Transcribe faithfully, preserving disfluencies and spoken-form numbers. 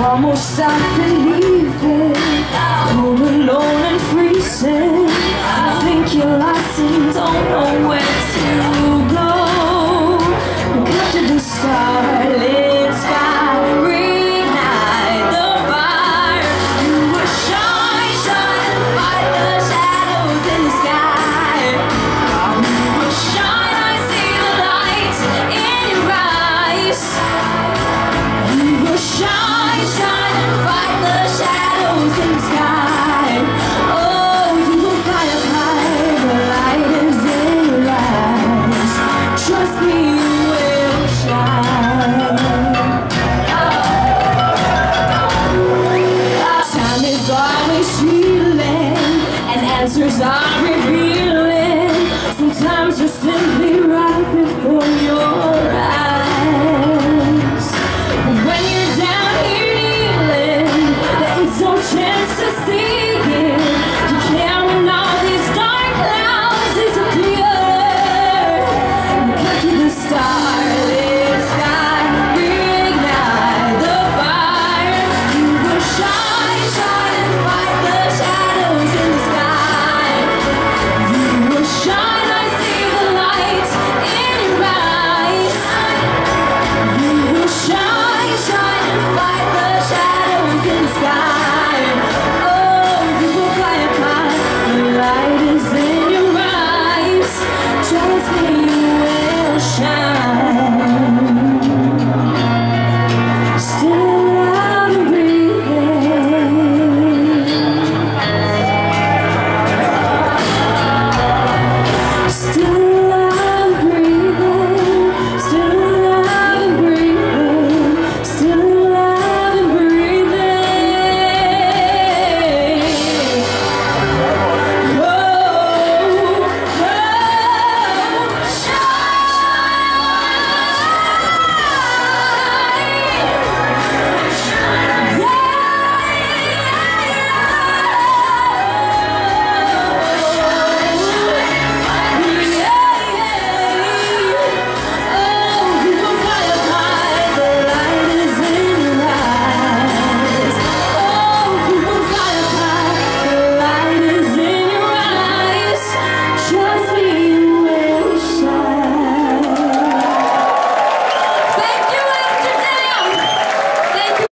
almost stopped believing, cold, alone and freezing. I think you're lost and don't know where to go. Cut to the starlit sky, reignite the fire. You will shine, shine and fight the shadows in the sky. You will shine, I see the light in your eyes. You will shine, shine and fight the shadows in the sky. Oh, you will fly up high, the light is in your eyes. Trust me, you will shine. Time is always healing, and answers are